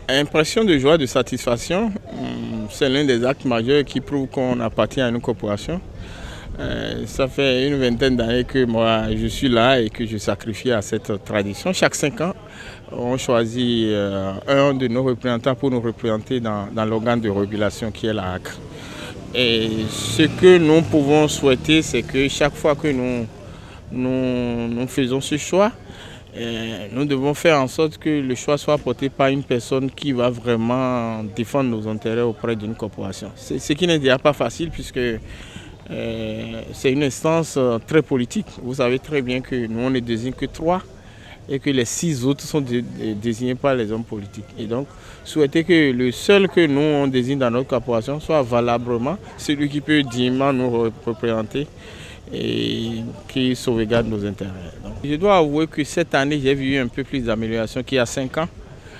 Impression de joie, de satisfaction, c'est l'un des actes majeurs qui prouve qu'on appartient à une corporation. Ça fait une vingtaine d'années que moi je suis là et que je sacrifie à cette tradition. Chaque 5 ans, on choisit un de nos représentants pour nous représenter dans l'organe de régulation qui est la HAC. Et ce que nous pouvons souhaiter, c'est que chaque fois que nous faisons ce choix, nous devons faire en sorte que le choix soit porté par une personne qui va vraiment défendre nos intérêts auprès d'une corporation. Ce qui n'est déjà pas facile puisque c'est une instance très politique. Vous savez très bien que nous on ne désigne que 3 et que les 6 autres sont désignés par les hommes politiques. Et donc souhaiter que le seul que nous on désigne dans notre corporation soit valablement celui qui peut dignement nous représenter et qui sauvegarde nos intérêts. Donc, je dois avouer que cette année, j'ai vu un peu plus d'amélioration qu'il y a 5 ans,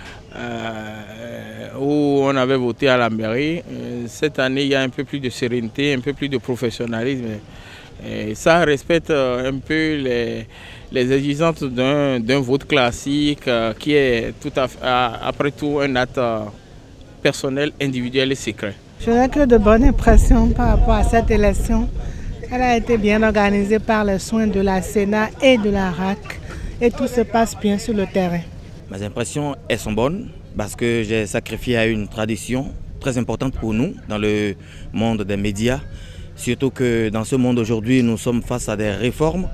où on avait voté à la mairie. Cette année, il y a un peu plus de sérénité, un peu plus de professionnalisme. Et ça respecte un peu les exigences d'un vote classique qui est tout après tout un acte personnel, individuel et secret. Je n'ai que de bonnes impressions par rapport à cette élection. Elle a été bien organisée par les soins de la Sénat et de la RAC et tout se passe bien sur le terrain. Mes impressions, elles sont bonnes parce que j'ai sacrifié à une tradition très importante pour nous dans le monde des médias. Surtout que dans ce monde aujourd'hui, nous sommes face à des réformes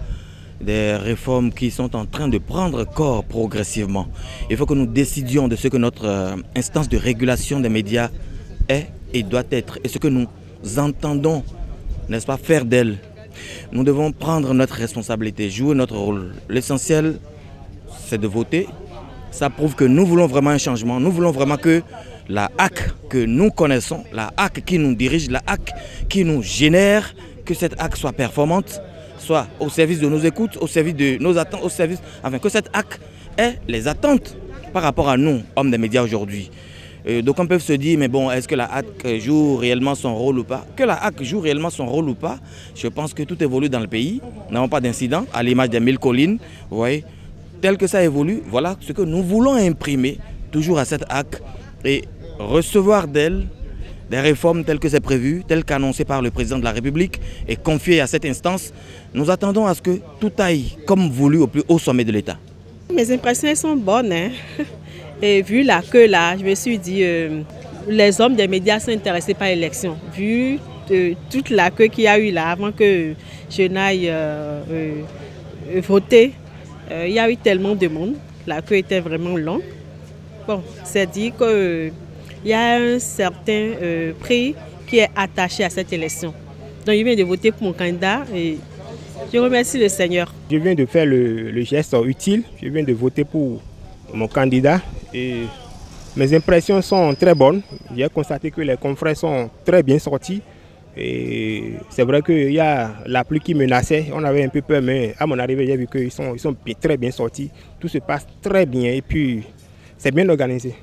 qui sont en train de prendre corps progressivement. Il faut que nous décidions de ce que notre instance de régulation des médias est et doit être et ce que nous entendons, n'est-ce pas, faire d'elle. Nous devons prendre notre responsabilité, jouer notre rôle. L'essentiel, c'est de voter. Ça prouve que nous voulons vraiment un changement. Nous voulons vraiment que la HAC que nous connaissons, la HAC qui nous dirige, la HAC qui nous génère, que cette HAC soit performante, soit au service de nos écoutes, au service de nos attentes, afin que cette HAC ait les attentes par rapport à nous, hommes des médias aujourd'hui. Donc on peut se dire, mais bon, est-ce que la HAC joue réellement son rôle ou pas? Que la HAC joue réellement son rôle ou pas, je pense que tout évolue dans le pays. Nous n'avons pas d'incident, à l'image des 1000 collines, vous voyez. Tel que ça évolue, voilà ce que nous voulons imprimer toujours à cette HAC et recevoir d'elle des réformes telles que c'est prévu, telles qu'annoncées par le président de la République et confiées à cette instance. Nous attendons à ce que tout aille comme voulu au plus haut sommet de l'État. Mes impressions sont bonnes. Et vu la queue là, je me suis dit, les hommes des médias sont intéressés par l'élection. Vu toute la queue qu'il y a eu là avant que je n'aille voter, il y a eu tellement de monde. La queue était vraiment longue. Bon, c'est dit qu'il y a un certain prix qui est attaché à cette élection. Donc je viens de voter pour mon candidat et je remercie le Seigneur. Je viens de faire le geste utile, je viens de voter pour mon candidat et mes impressions sont très bonnes. J'ai constaté que les confrères sont très bien sortis et c'est vrai qu'il y a la pluie qui menaçait, on avait un peu peur, mais à mon arrivée j'ai vu qu'ils sont très bien sortis, tout se passe très bien et puis c'est bien organisé.